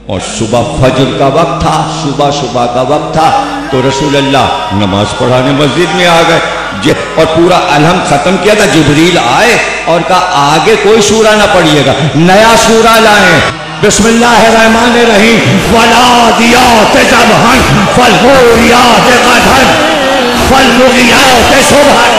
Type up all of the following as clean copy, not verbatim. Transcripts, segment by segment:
और सुबह फजर का वक्त था, सुबह का वक्त था, तो रसूल अल्लाह नमाज पढ़ाने मस्जिद में आ गए और पूरा अलहम खत्म किया था। जिब्रील आए और कहा आगे कोई सूरा ना पढ़िएगा, नया सूरा लाए। बिस्मिल्लाहिर्रहमानिर्रहीम, वलादियात ज़बहन फल्मुरियात क़दहन फल्मुगिरात सुबहन।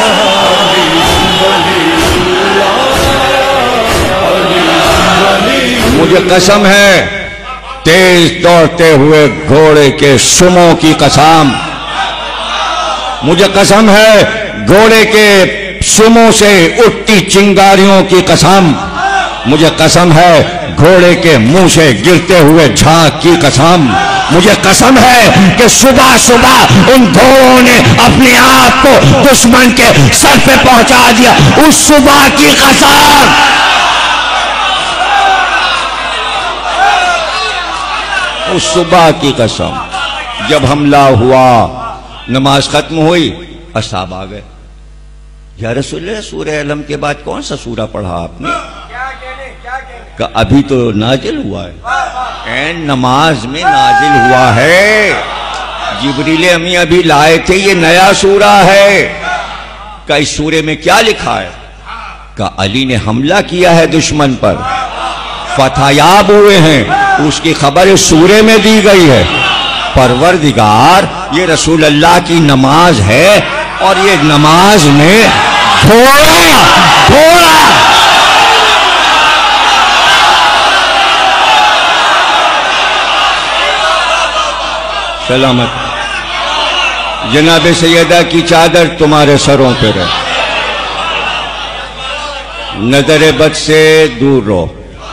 मुझे कसम है तेज दौड़ते हुए घोड़े के सुमों की कसम, मुझे कसम है घोड़े के सुमों से उठती चिंगारियों की कसम, मुझे कसम है घोड़े के मुंह से गिरते हुए झाग की कसम, मुझे कसम है कि सुबह सुबह उन घोड़ों ने अपने आप को दुश्मन के सर पे पहुंचा दिया। उस सुबह की कसम, उस सुबह की कसम। जब हमला हुआ, नमाज खत्म हुई, असहाब आ गए, या रसूलल्लाह सूरह अलम के बाद कौन सा सूरा पढ़ा आपने? का अभी तो नाजिल हुआ है, नमाज में नाजिल हुआ है, जिब्रील अमी अभी लाए थे, ये नया सूरा है। का इस सूरे में क्या लिखा है? का अली ने हमला किया है दुश्मन पर, फतहयाब हुए हैं, उसकी खबर इस सूरे में दी गई है। परवरदिगार, ये रसूल अल्लाह की नमाज है और ये नमाज में घोड़ा सलामत। जनाब सैयदा की चादर तुम्हारे सरों पे रहे, नजर बद से दूर रहो।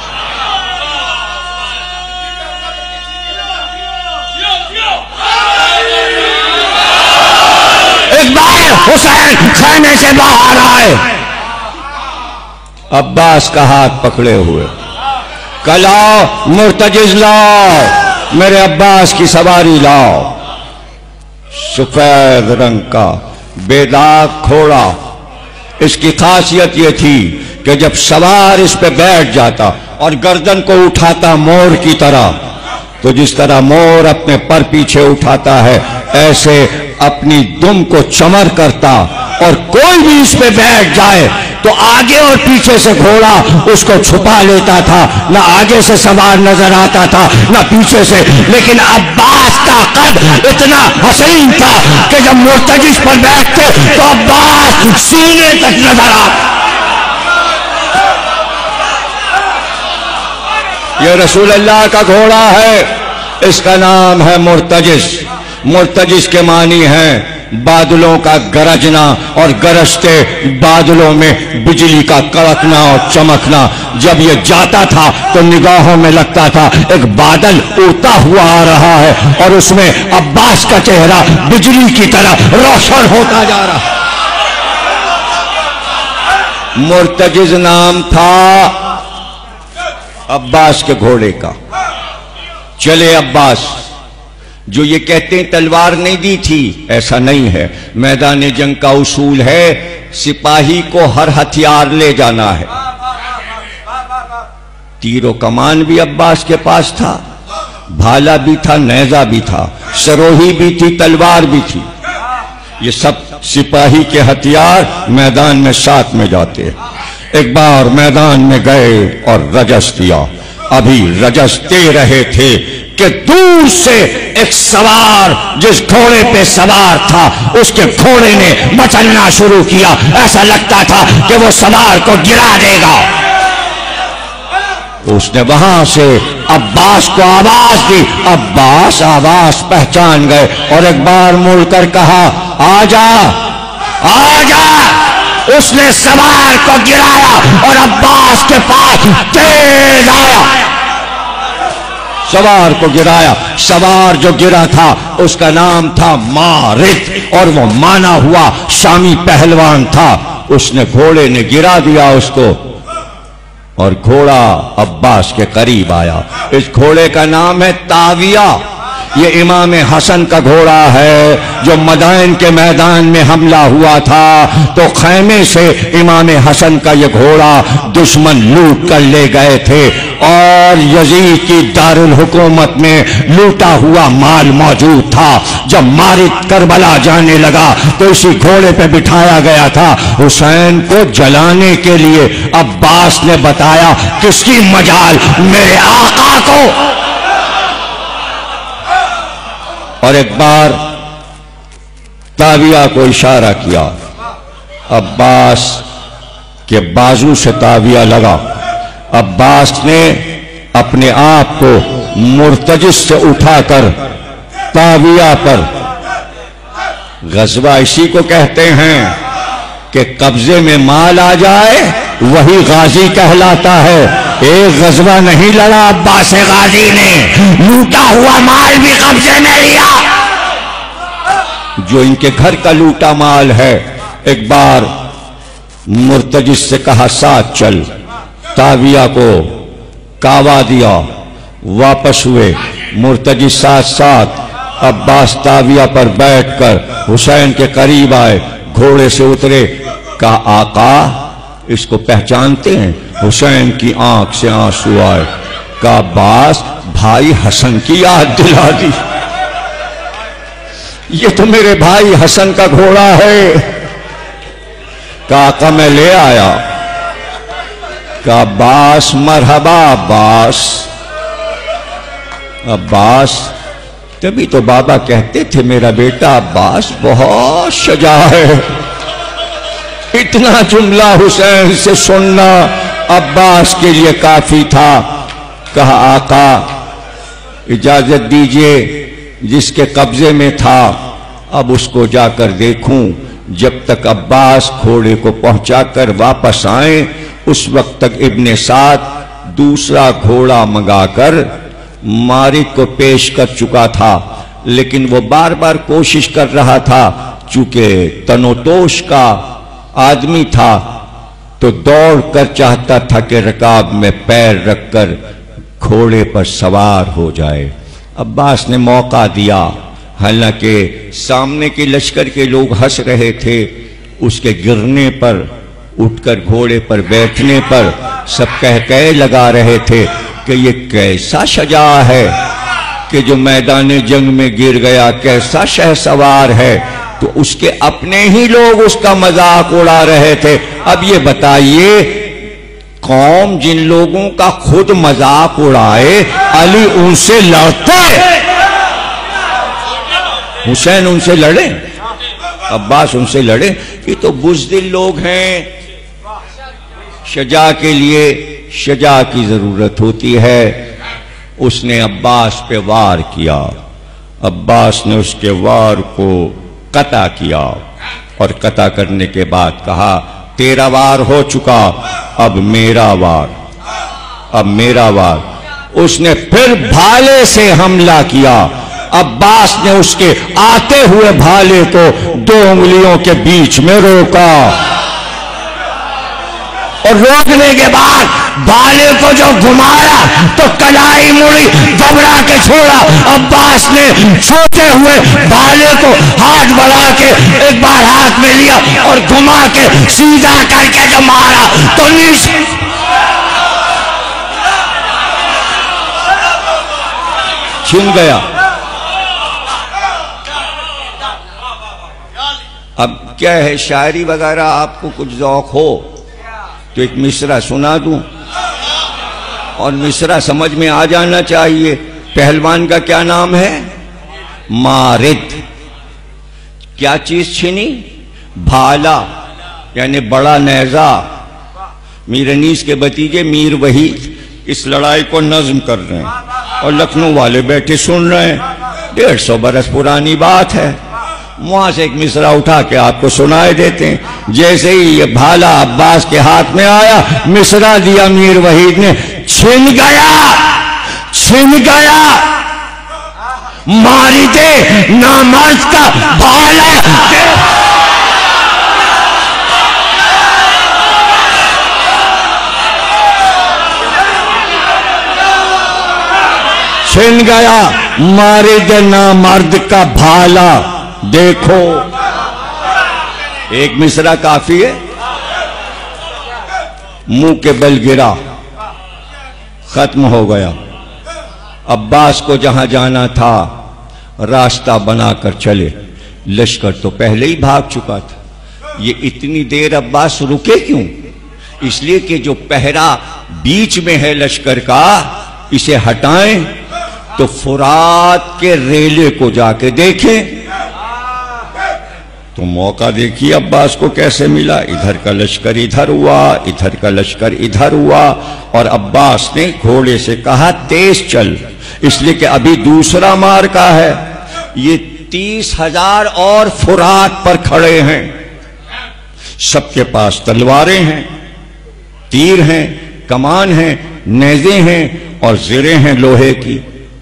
हुसैन खाने से बाहर आए, अब्बास का हाथ पकड़े हुए, कलाओ मुर्तजिज लाओ, मेरे अब्बास की सवारी लाओ। सफेद रंग का बेदाग घोड़ा, इसकी खासियत यह थी कि जब सवार इस पे बैठ जाता और गर्दन को उठाता मोर की तरह, तो जिस तरह मोर अपने पर पीछे उठाता है, ऐसे अपनी दुम को चमर करता, और कोई भी इस पे बैठ जाए तो आगे और पीछे से घोड़ा उसको छुपा लेता था, न आगे से सवार नजर आता था न पीछे से। लेकिन अब्बास का कद इतना हसीन था कि जब मुर्तजिज पर बैठते तो अब्बास सीने तक नजर आता। यह रसूल अल्लाह का घोड़ा है, इसका नाम है मुर्तजिज। मुर्तजिज के मानी है बादलों का गरजना, और गरजते बादलों में बिजली का कड़कना और चमकना। जब ये जाता था तो निगाहों में लगता था एक बादल उड़ता हुआ आ रहा है और उसमें अब्बास का चेहरा बिजली की तरह रोशन होता जा रहा। मुर्तजिज नाम था अब्बास के घोड़े का। चले अब्बास, जो ये कहते हैं तलवार नहीं दी थी, ऐसा नहीं है। मैदान जंग का उसूल है सिपाही को हर हथियार ले जाना है। तीरों कमान भी अब्बास के पास था, भाला भी था, नेजा भी था, सरोही भी थी, तलवार भी थी। ये सब सिपाही के हथियार मैदान में साथ में जाते हैं। एक बार मैदान में गए और रजस दिया। अभी रजस दे रहे थे कि दूर से एक सवार जिस घोड़े पे सवार था उसके घोड़े ने मचलना शुरू किया। ऐसा लगता था कि वो सवार को गिरा देगा। उसने वहां से अब्बास को आवाज दी। अब्बास आवाज पहचान गए और एक बार मुड़कर कहा, आजा आजा। उसने सवार को गिराया और अब्बास के पास तेज आया, सवार को गिराया। सवार जो गिरा था उसका नाम था मारिद, और वो माना हुआ शामी पहलवान था। उसने घोड़े ने गिरा दिया उसको और घोड़ा अब्बास के करीब आया। इस घोड़े का नाम है ताविया। ये इमाम हसन का घोड़ा है जो मदाइन के मैदान में हमला हुआ था तो खैमे से इमाम हसन का ये घोड़ा दुश्मन लूट कर ले गए थे और यजीद की दारुल हुकूमत में लूटा हुआ माल मौजूद था। जब मारिद करबला जाने लगा तो इसी घोड़े पे बिठाया गया था। हुसैन को जलाने के लिए अब्बास ने बताया किसकी मजाल मेरे आका को। और एक बार ताविया को इशारा किया, अब्बास के बाजू से ताविया लगा। अब्बास ने अपने आप को मुर्तजिस से उठाकर ताविया पर, गजवा इसी को कहते हैं कि कब्जे में माल आ जाए वही गाजी कहलाता है। एक गजवा नहीं लड़ा अब्बास गाजी ने, लूटा हुआ माल भी कब्जे में लिया, जो इनके घर का लूटा माल है। एक बार मुर्तजिस से कहा साथ चल, ताविया को कावा दिया, वापस हुए मुर्तजिस साथ साथ। अब्बास ताविया पर बैठकर हुसैन के करीब आए, घोड़े से उतरे, कहा आका इसको पहचानते हैं? हुसैन की आंख से आंसू आए। कहा अब्बास भाई हसन की याद दिला दी, ये तो मेरे भाई हसन का घोड़ा है। कहा आका मैं ले आया। कहा अब्बास मरहबा अब्बास। अब्बास तभी तो बाबा कहते थे मेरा बेटा अब्बास बहुत शजा है। इतना जुमला हुसैन से सुनना अब्बास के लिए काफी था। कहा आका इजाजत दीजिए, जिसके कब्जे में था अब उसको जाकर देखूं। जब तक अब्बास घोड़े को पहुंचाकर वापस आए उस वक्त तक इब्ने साद दूसरा घोड़ा मंगाकर मारिद को पेश कर चुका था, लेकिन वो बार बार कोशिश कर रहा था। चूंकि तनोतोश का आदमी था तो दौड़ कर चाहता था कि रकाब में पैर रखकर घोड़े पर सवार हो जाए। अब्बास ने मौका दिया, हालांकि सामने के लश्कर के लोग हंस रहे थे। उसके गिरने पर, उठकर घोड़े पर बैठने पर सब कह लगा रहे थे कि ये कैसा शजा है कि जो मैदान जंग में गिर गया, कैसा शहसवार है। तो उसके अपने ही लोग उसका मजाक उड़ा रहे थे। अब ये बताइए कौम जिन लोगों का खुद मजाक उड़ाए, अली उनसे लड़ते, हुसैन उनसे लड़े, अब्बास उनसे लड़े? ये तो बुज़दिल लोग हैं। शजा के लिए शजा की जरूरत होती है। उसने अब्बास पे वार किया, अब्बास ने उसके वार को कता किया और कता करने के बाद कहा तेरा वार हो चुका, अब मेरा वार, अब मेरा वार। उसने फिर भाले से हमला किया। अब्बास ने उसके आते हुए भाले को 2 उंगलियों के बीच में रोका और रोकने के बाद भाले को जो घुमाया तो कलाई मुड़ी, घबरा के छोड़ा। अब्बास ने सोते हुए भाले को हाथ बढ़ा के एक बार हाथ में लिया और घुमा के सीधा करके जो मारा तो नीचे छिन गया। अब क्या है, शायरी वगैरह आपको कुछ ज़ौक़ हो तो एक मिसरा सुना दूं, और मिसरा समझ में आ जाना चाहिए। पहलवान का क्या नाम है? मारिद। क्या चीज छीनी? भाला, यानी बड़ा नेजा। मीर अनीस के भतीजे मीर वहीद इस लड़ाई को नज्म कर रहे हैं और लखनऊ वाले बैठे सुन रहे हैं। 150 बरस पुरानी बात है। वहां से एक मिसरा उठा के आपको सुनाए देते हैं। जैसे ही ये भाला अब्बास के हाथ में आया, मिसरा दिया मीर वहीद ने, छिन गया, छिन गया मारिदे नामर्द का भाला। छिन गया मारे देना मर्द का भाला। देखो एक मिसरा काफी है। मुंह के बल गिरा, खत्म हो गया। अब्बास को जहां जाना था रास्ता बनाकर चले। लश्कर तो पहले ही भाग चुका था। ये इतनी देर अब्बास रुके क्यों? इसलिए कि जो पहरा बीच में है लश्कर का, इसे हटाएं तो फुरात के रेले को जाके देखें। तो मौका देखिए अब्बास को कैसे मिला। इधर का लश्कर इधर हुआ, इधर का लश्कर इधर हुआ, और अब्बास ने घोड़े से कहा तेज चल, इसलिए कि अभी दूसरा मार्का है। ये 30,000 और फुरात पर खड़े हैं। सबके पास तलवारें हैं, तीर हैं, कमान हैं, नेज़े हैं और ज़िरे हैं लोहे की।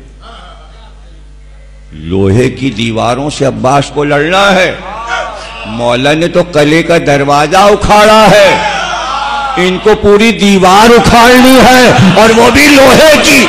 लोहे की दीवारों से अब्बास को लड़ना है। मौला ने तो किले का दरवाजा उखाड़ा है, इनको पूरी दीवार उखाड़नी है, और वो भी लोहे की।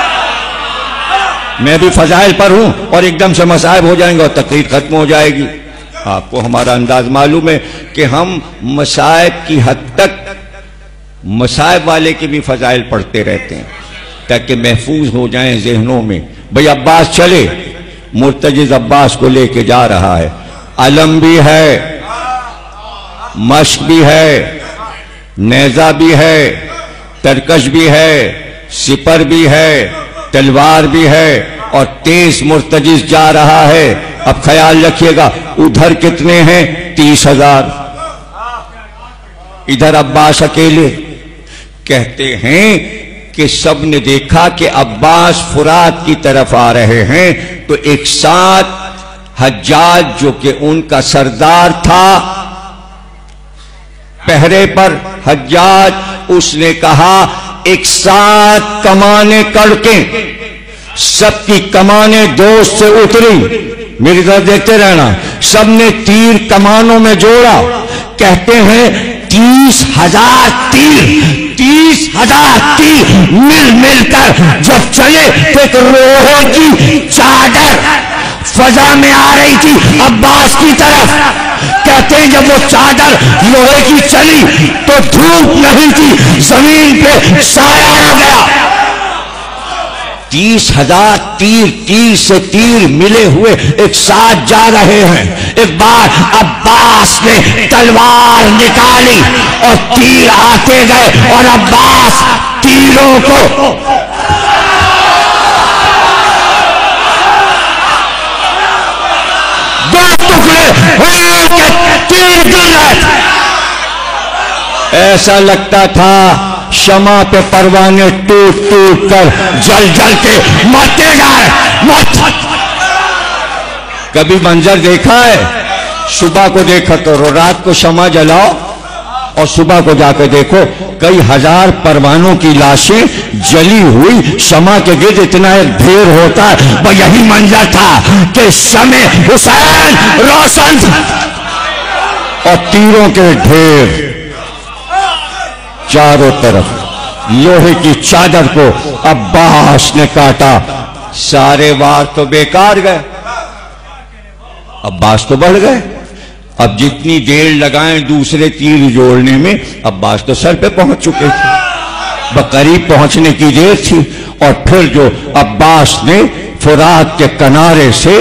मैं भी फजाइल पर हूं और एकदम से मसाइब हो जाएंगे और तकलीफ खत्म हो जाएगी। आपको हमारा अंदाज मालूम है कि हम मसाइब की हद तक मसाइब वाले के भी फजाइल पढ़ते रहते हैं ताकि महफूज हो जाएं जहनों में। भाई अब्बास चले, मुर्तजिज अब्बास को लेके जा रहा है। अलम भी है, मश्क भी है, नेजा भी है, तरकश भी है, सिपर भी है, तलवार भी है, और तेज मुर्तजिज जा रहा है। अब ख्याल रखिएगा उधर कितने हैं? 30,000। इधर अब्बास अकेले। कहते हैं कि सबने देखा कि अब्बास फुरात की तरफ आ रहे हैं, तो एक साथ हज्जाज जो कि उनका सरदार था पहरे पर, हज्जाज, उसने कहा एक साथ कमाने कड़के, सबकी कमाने दोस्त से उतरी। मेरी तरफ देखते रहना। सबने तीर कमानों में जोड़ा। कहते हैं 30,000 तीर, 30,000 तीर मिल मिलकर जब चले तो एक लोहे की चादर फजा में आ रही थी अब्बास की तरफ। कहते हैं जब वो चादर लोहे की चली तो धूप नहीं थी, जमीन पे साया आ गया। 30,000 तीर, तीर से तीर मिले हुए एक साथ जा रहे हैं। एक बार अब्बास ने तलवार निकाली और तीर आते गए, और अब्बास तीरों को दो टुकड़े तीर गिर रहे थे। ऐसा लगता था शमा पे परवाने टूट टूट कर जल जल के मरते जाए। कभी मंजर देखा है? सुबह को देखा करो, रात को शमा जलाओ और सुबह को जाकर देखो, कई हजार परवानों की लाशें जली हुई शमा के गिर्द इतना एक ढेर होता है। वह यही मंजर था कि शमे हुसैन रोशन और तीरों के ढेर चारों तरफ। लोहे की चादर को अब्बास ने काटा, सारे वार तो बेकार गए, अब्बास तो बढ़ गए। अब जितनी देर लगाएं दूसरे तीर जोड़ने में, अब्बास तो सर पे पहुंच चुके थे। बकरीब पहुंचने की देर थी, और फिर जो अब्बास ने फुरात के किनारे से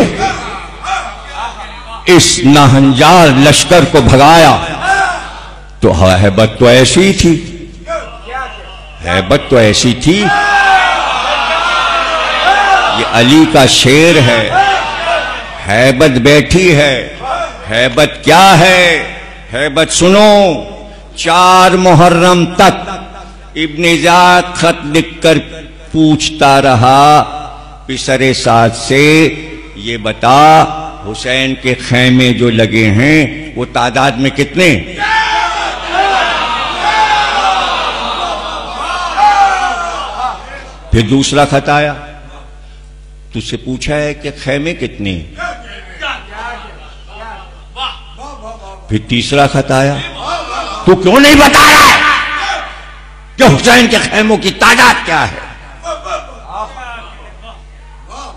इस नाहंजार लश्कर को भगाया, तो हैबत तो ऐसी थी, हैबत तो ऐसी थी। ये अली का शेर है, हैबत बैठी है। हैबत क्या है? हैबत सुनो। 4 मुहर्रम तक इब्ने ज़ियाद खत लिखकर पूछता रहा पिसरे साथ से, ये बता हुसैन के खैमे जो लगे हैं वो तादाद में कितने? फिर दूसरा खत आया, तुझसे पूछा है कि खैमे कितने? फिर तीसरा खत आया, तू क्यों नहीं बता रहा है कि हुसैन के खैमों की तादाद क्या है?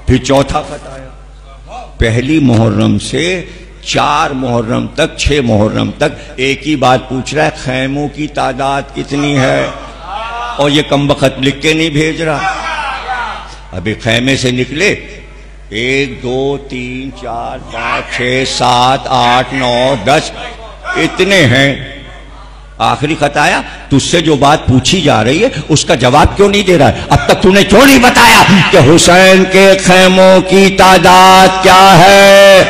फिर चौथा खत आया, पहली मुहर्रम से 4 मुहर्रम तक, 6 मुहर्रम तक एक ही बात पूछ रहा है, खैमों की तादाद कितनी है? और ये कमबख्त लिख के नहीं भेज रहा। अभी खैमे से निकले 1 2 3 4 5 6 7 8 9 10 इतने हैं। आखिरी खत आया, तुझसे जो बात पूछी जा रही है उसका जवाब क्यों नहीं दे रहा है? अब तक तूने क्यों नहीं बताया कि हुसैन के खैमों की तादाद क्या है?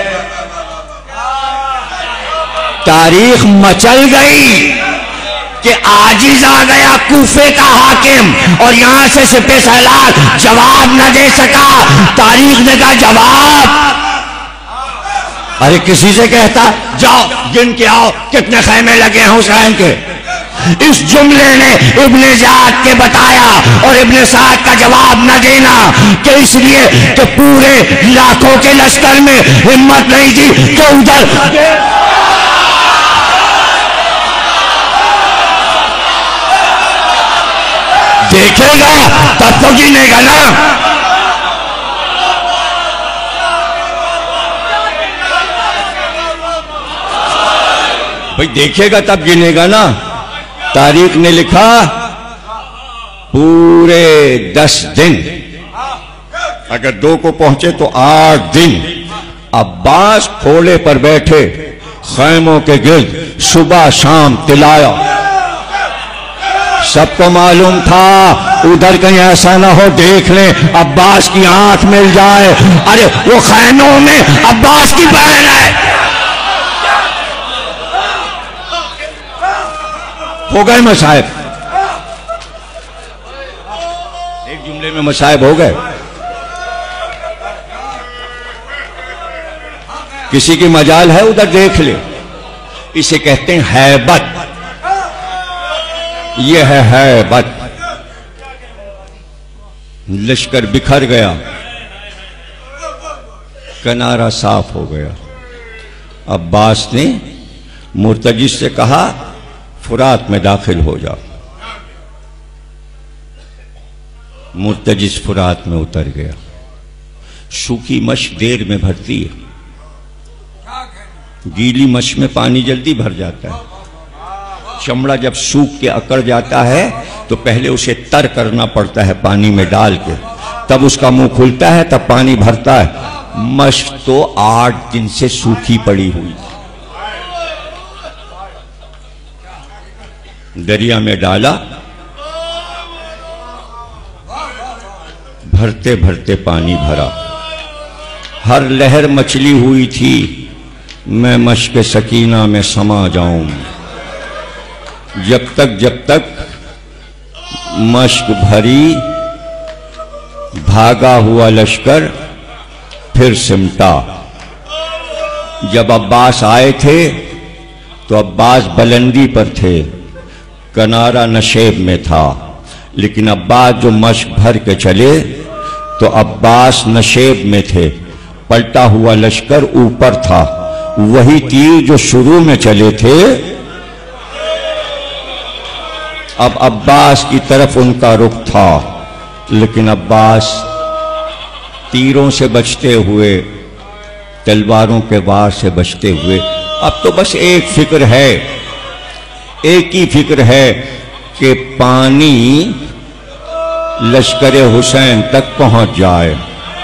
तारीख मचल गई कि आजिज आ गया कूफे का हाकिम और यहां से सिपह सालार जवाब न दे सका। तारीख ने कहा जवाब, अरे किसी से कहता जाओ गिन के आओ कितने खैमे लगे हैं हुसैन के। इस जुमले ने इब्ने ज़ियाद के बताया और इब्ने साद का जवाब न देना कि इसलिए कि पूरे लाखों के लश्कर में हिम्मत नहीं थी कि उधर देखेगा तब तो गिनेगा ना। भाई देखेगा तब गिनेगा ना। तारीख ने लिखा पूरे 10 दिन, अगर 2 को पहुंचे तो 8 दिन अब्बास घोड़े पर बैठे खैमों के गिर्द सुबह शाम तिलाया। सबको मालूम था उधर कहीं ऐसा ना हो देख लें अब्बास की आंख मिल जाए, अरे वो खैमों में अब्बास की बहन है। हो गए मसाइब, एक जुमले में मसाइब हो गए। किसी की मजाल है उधर देख ले, इसे कहते हैं हैबत। यह है हैबत। लश्कर बिखर गया, किनारा साफ हो गया। अब्बास ने मुर्तजिस से कहा फुरात में दाखिल हो जाओ। मुर्तजिस फुरात में उतर गया। सूखी मश देर में भरती है, गीली मश में पानी जल्दी भर जाता है। चमड़ा जब सूख के अकड़ जाता है तो पहले उसे तर करना पड़ता है पानी में डाल के, तब उसका मुंह खुलता है, तब पानी भरता है। मश तो 8 दिन से सूखी पड़ी हुई, दरिया में डाला, भरते भरते पानी भरा। हर लहर मचली हुई थी, मैं मश्क सकीना में समा जाऊं। जब तक मश्क भरी, भागा हुआ लश्कर फिर सिमटा। जब अब्बास आए थे तो अब्बास बुलंदी पर थे, किनारा नशेब में था, लेकिन अब्बास जो मश्क भर के चले तो अब्बास नशेब में थे। पलटा हुआ लश्कर ऊपर था। वही तीर जो शुरू में चले थे अब अब्बास की तरफ उनका रुख था, लेकिन अब्बास तीरों से बचते हुए, तलवारों के वार से बचते हुए अब तो बस एक फिक्र है, एक ही फिक्र है कि पानी लश्कर हुसैन तक पहुंच जाए।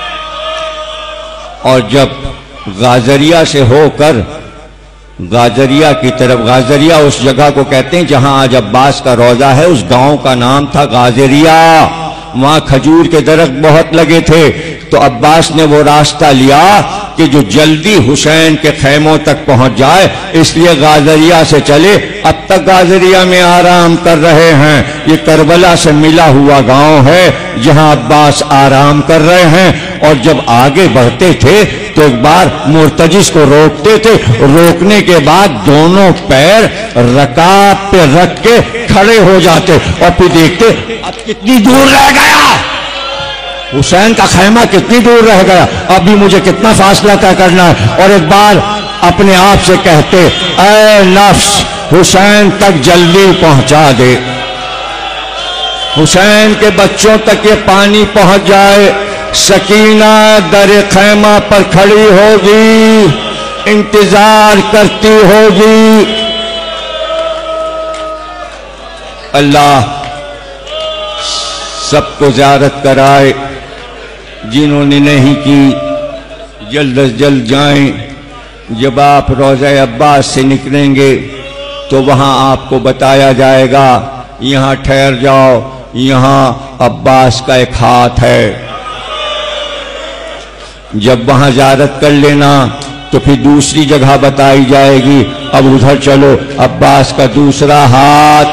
और जब गाजरिया से होकर गाजरिया की तरफ, गाजरिया उस जगह को कहते हैं जहां आज अब्बास का रोजा है, उस गांव का नाम था गाजरिया। वहां खजूर के दरख्त बहुत लगे थे, तो अब्बास ने वो रास्ता लिया कि जो जल्दी हुसैन के खैमों तक पहुंच जाए, इसलिए गाजरिया से चले। अब तक गाजरिया में आराम कर रहे हैं। ये करबला से मिला हुआ गांव है जहां अब्बास आराम कर रहे हैं। और जब आगे बढ़ते थे तो एक बार मुर्तजिस को रोकते थे, रोकने के बाद दोनों पैर रकाब पे रख के खड़े हो जाते और फिर देखते अब कितनी दूर रह गया, हुसैन का खैमा कितनी दूर रह गया, अभी मुझे कितना फासला तय करना है। और एक बार अपने आप से कहते, ऐ नफ्स हुसैन तक जल्दी पहुंचा दे, हुसैन के बच्चों तक ये पानी पहुंच जाए, सकीना दर खैमा पर खड़ी होगी, इंतजार करती होगी। अल्लाह सबको ज़ियारत कराए, जिन्होंने नहीं की जल्द अज जल्द जाएं। जब आप रोज़े अब्बास से निकलेंगे तो वहां आपको बताया जाएगा, यहां ठहर जाओ, यहां अब्बास का एक हाथ है। जब वहां ज़ियारत कर लेना तो फिर दूसरी जगह बताई जाएगी, अब उधर चलो, अब्बास का दूसरा हाथ।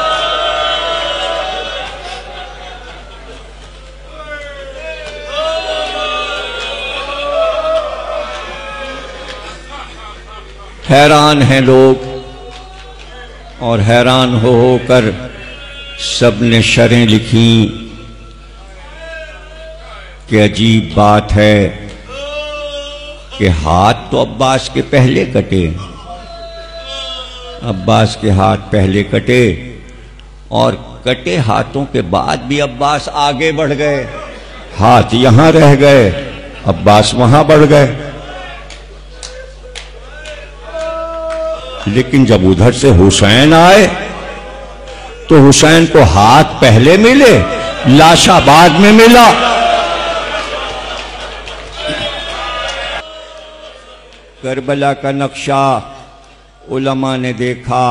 हैरान हैं लोग, और हैरान हो कर सबने शरें लिखी कि अजीब बात है कि हाथ तो अब्बास के पहले कटे, अब्बास के हाथ पहले कटे, और कटे हाथों के बाद भी अब्बास आगे बढ़ गए। हाथ यहां रह गए, अब्बास वहां बढ़ गए। लेकिन जब उधर से हुसैन आए तो हुसैन को हाथ पहले मिले, लाशा बाद में मिला। करबला का नक्शा उलमा ने देखा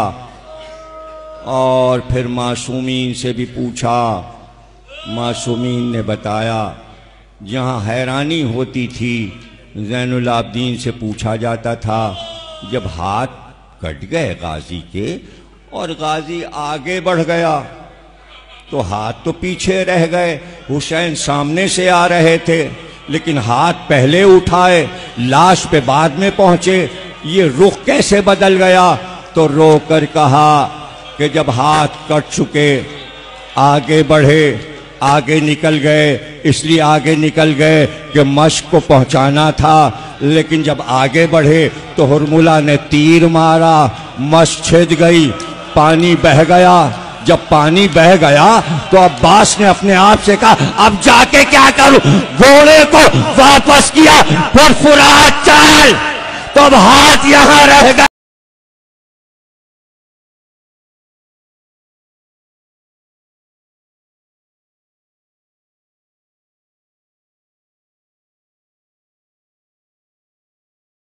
और फिर मासूमीन से भी पूछा। मासूमीन ने बताया, जहां हैरानी होती थी ज़ैनुल आबिदीन से पूछा जाता था, जब हाथ कट गए गाजी के और गाजी आगे बढ़ गया तो हाथ तो पीछे रह गए। हुसैन सामने से आ रहे थे लेकिन हाथ पहले उठाए, लाश पे बाद में पहुंचे, ये रुख कैसे बदल गया? तो रो कर कहा कि जब हाथ कट चुके आगे बढ़े, आगे निकल गए, इसलिए आगे निकल गए कि मश्क को पहुंचाना था, लेकिन जब आगे बढ़े तो हुरमुला ने तीर मारा, मश्क छिद गई, पानी बह गया। जब पानी बह गया तो अब्बास ने अपने आप से कहा, अब जाके क्या करूं? घोड़े को वापस किया, फुरफुरा चल, तो अब हाथ यहां रह गया।